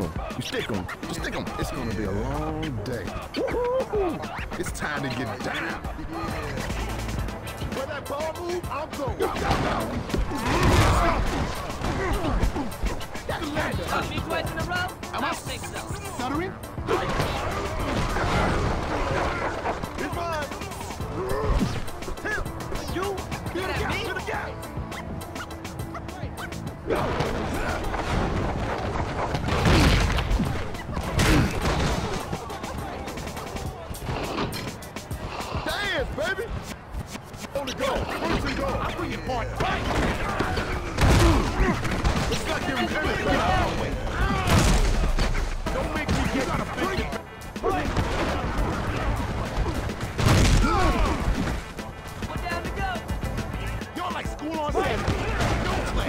'em. You stick 'em. Just stick 'em. It's gonna be a long day. Woo-hoo! It's time to get down. Where that ball move, I'm going. Go, go, go. Me twice in a row? I think so. Stuttering? It's mine. Tim, you get it me to the gap. Dance, baby. On the go. First and goal. I bring your point. Right. It's like you're in don't make me get out of bring it. Right. We're down to go. Y'all like school on Saturday. Don't play.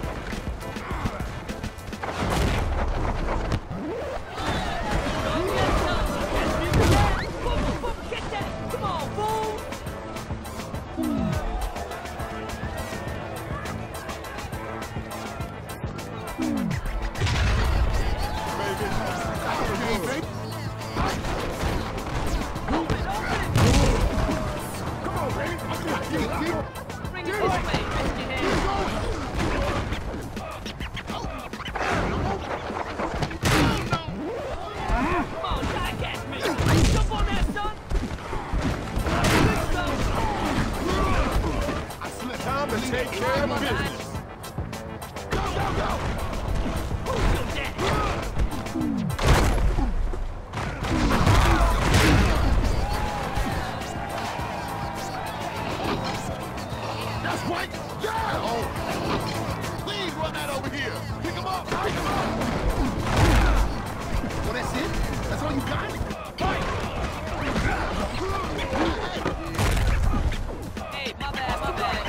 Get that. Come on, fool. Take care of my business. Go, go, go! That's right! Yeah! Oh. Please run that over here! Pick him up! Pick him up! Well, that's it? That's all you got? Fight! Hey, my bad, my bad.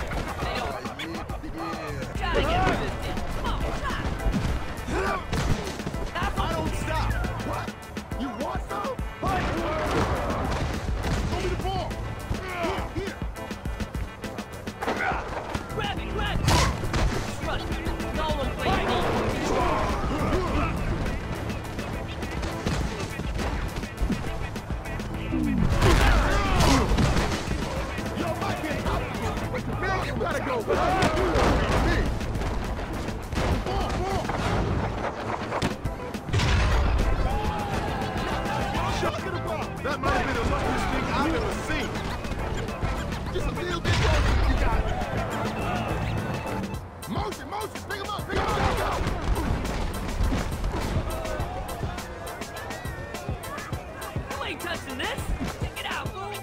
Gotta get rid of this thing. Come on, stop. I don't stop. What? You want some? Fight! Throw me the ball. Here. Grab it, grab it. Strut. Nolan plays ball. Yo, Mike, man, you gotta go. That might have been the luckiest thing I've ever seen. Just a little bit closer, you got it. Motion, motion, pick him up, go! You ain't touching this. Check it out, fool.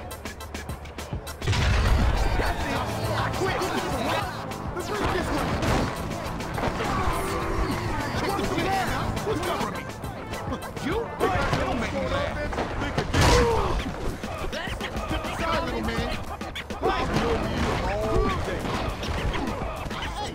That's it. I quit. Let's read this one. What's covering me? You? Don't make me laugh. Get beside little man. I know you all day. Hey!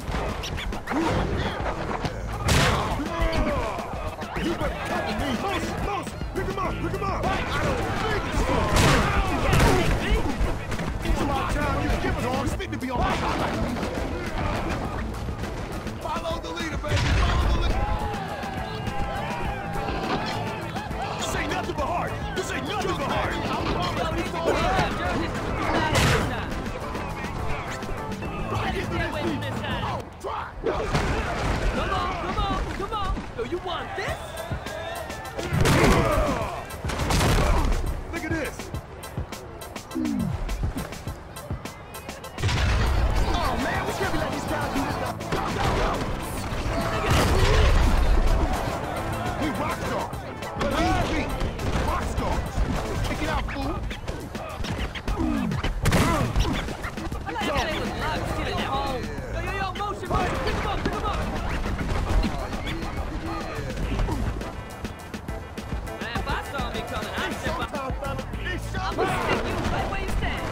You better cover me. Mouse, pick him up. I don't think so. It's about time you give it on. Speak to be on my highlight. Follow the leader, baby. Follow the leader. This ain't nothing but heart. This ain't nothing but heart. Try. Come on. So you want this? Look at this. Oh man, we should be letting these guys do this stuff. Go. We rock stars. Believe me. Rock stars. Kick it out, fool. I like how they was locked in at home. Yo, motion. Pick him up. Man, if I saw me coming, I'd step up. I'm gonna stick you right where you stand.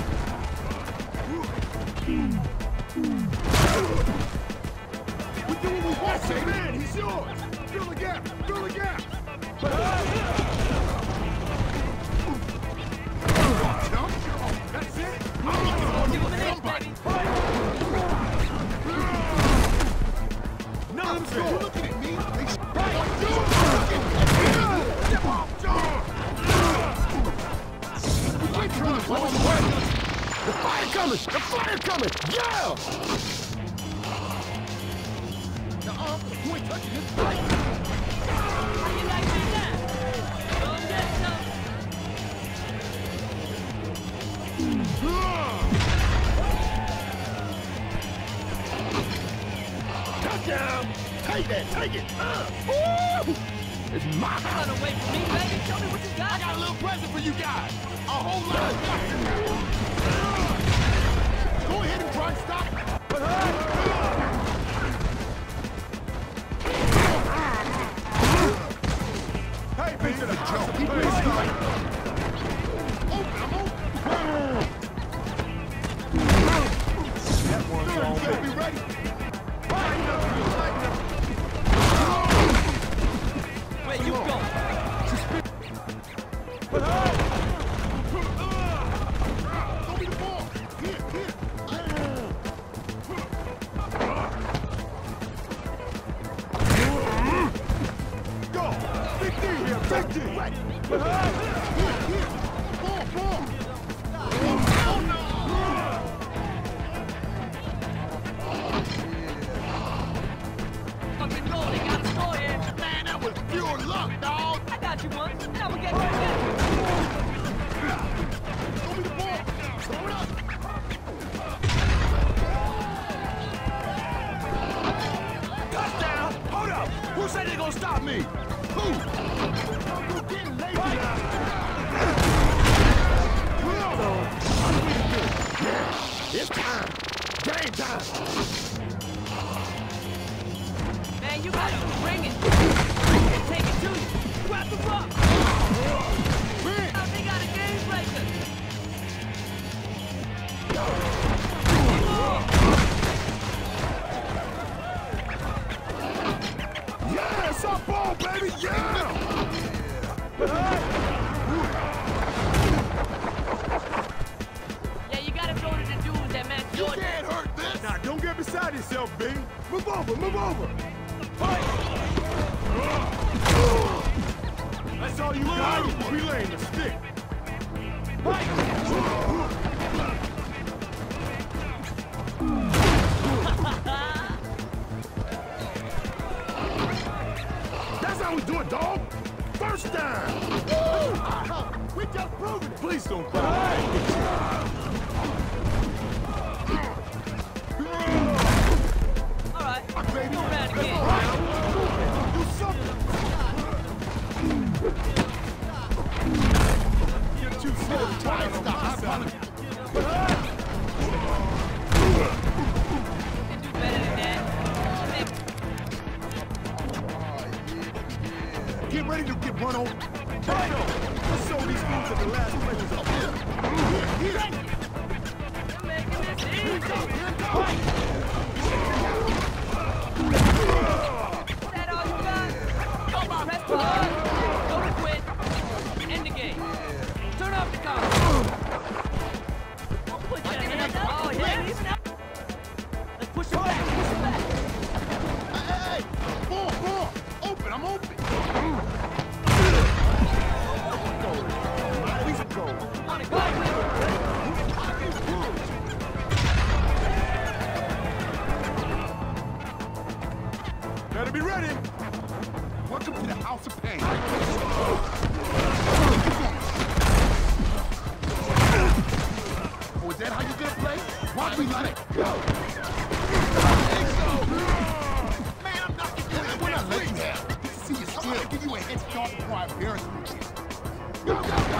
We do what we want, say, man. He's yours. Fill the gap. That's it. Give him an inch, baby. Nonsense. You're looking at me. coming! The fire coming! Yeah! You ain't touching this fight! How you like me now? Don't get some. Touchdown! Take that! Take it! Woo! It's my house! Run away from me, baby. Show me what you got. I got a little present for you guys! A whole lot of guys! Go ahead and try and stop it! Hey, this is a joke! Keep it straight! Open! I'm open! That one's on me. Be ready! Where you go? Throw me the ball! Here, here! Go! Big D here! Big D! Ready! Here, here! Ball, ball! Oh, no! Fucking goal, they got a score here. Man, that was pure luck, dog! I got you once, and I'm gonna get you again. Throw me the ball! Throw it up! Touchdown! Hold up! Who said they gonna stop me? Who? You're getting lazy now! It's time! Game time! Man, you gotta bring it. Take it to you. Grab the rock. Man! They got a game breaker. Yeah, it's our ball, baby! Yeah! Yeah, you gotta throw to the dudes that match You your... can't hurt this! Now, don't get beside yourself, B. Move over, move over! Fight! That's all you got? Relaying the stick! Fight! That's how we do it, dog! First down! We just proved it! Please don't cry. All right, Baby, go around again. do something! You're too slow to try and stop. You can do better than that. Get ready to get run over. Let's show these moves at the last players up here. Here. You're making this easy. Here go. Is that all you got? Press pause. Go to quit. End the game. Turn off the car. Don't put your hands up. Oh, yeah, even up. Let's push him back. Push him back. Hey! Ball! Open! I'm open! Please go! Want to go with it? Better be ready! Welcome to the House of Pain. Oh, is that how you gonna play? Why don't we let it go? Man, I'm not giving you that. We're not letting you have. Get to see your skill. I'm gonna give you a head start before I embarrass you. Go!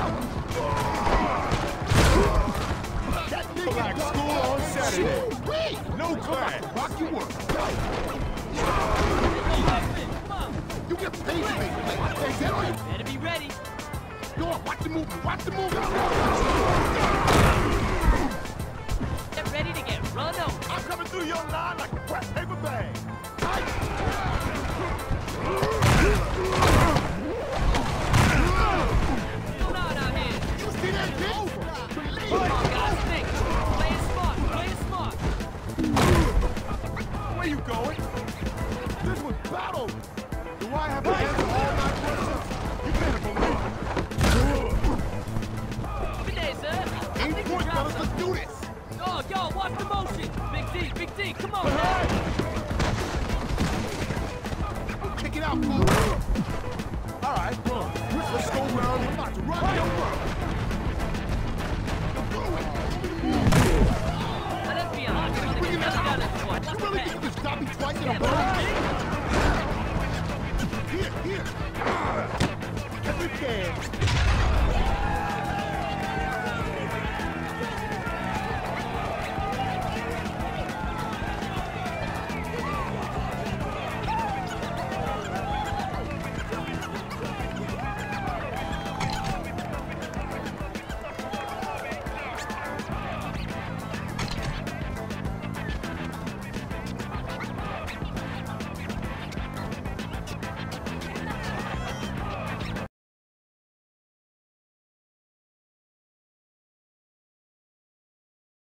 That nigga like school on Saturday. Wait! No class. Rock your work. You get paid to make play. Is that all you? Better be ready. Go on, watch the movement. Watch the movement. Get ready to get run over. I'm coming through your line like a wet paper bag. Going on out here. You see that kid? Come on, guys, think. Play it smart. Play it smart. Where you going? This was battle. Do I have to answer all my questions? You better believe it. Good day, sir. I 8 think you points, dropped fellas. Let's do this. Oh, y'all, watch the motion. Big D, come on, man. Kick it out, fool. All right, come on. Let's go round. I'm about to run. Don't run. Let's be honest. We're gonna get another guy this one. You really think you can stop me twice in a row? Here. Every can.